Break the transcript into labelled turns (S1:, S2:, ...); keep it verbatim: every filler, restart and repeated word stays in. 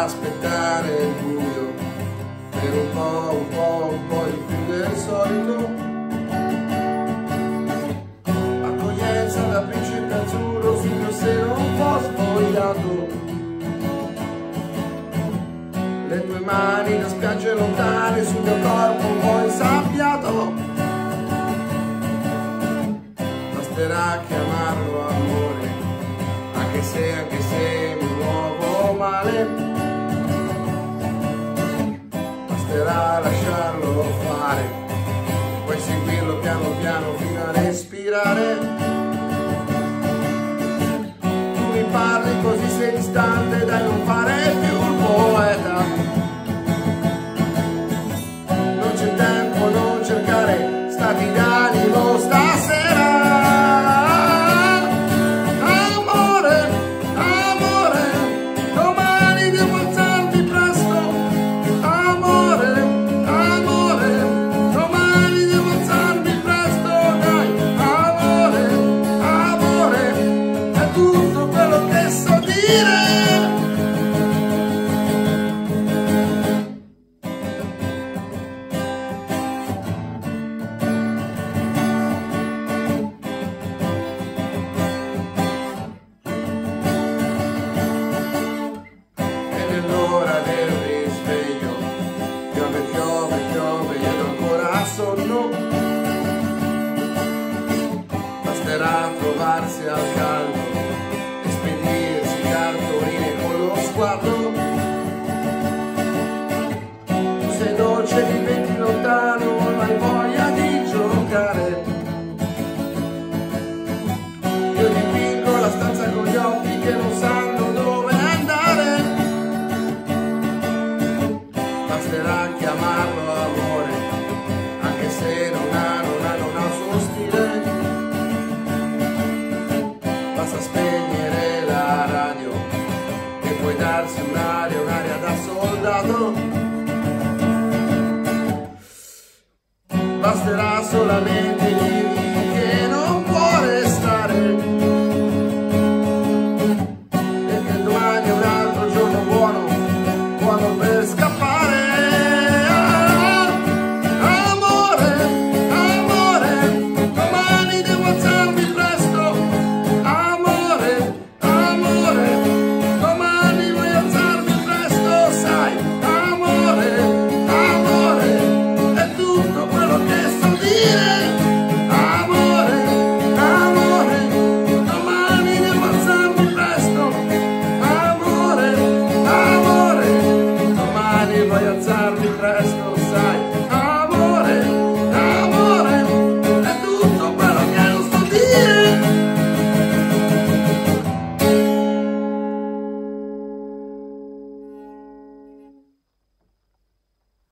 S1: aspettare il buio per un po', un po', un po' di più del solito. Accoglienza da principe azzurro sul mio seno un po' spogliato, le tue mani da spiagge lontane sul mio corpo un po' insabbiato. Basterà chiamarlo amore, anche se, anche se mi muovo male, basterà lasciarlo fare, puoi seguirlo piano piano fino a respirare. Tu mi parli così sei distante, dai non fare più il poeta, non c'è tempo, non cercare stati d'animo stasera. Basterà trovarsi al caldo e spedirsi cartoline con lo sguardo. Tu sei dolce, diventi lontano, non hai voglia di giocare. Io dipingo la stanza con gli occhi che non sanno dove andare. Basterà chiamarlo amore, anche se non ha, non ha, non ha suo stile. Basta spegnere la radio e puoi darsi un'aria, un'aria da soldato. Basterà solamente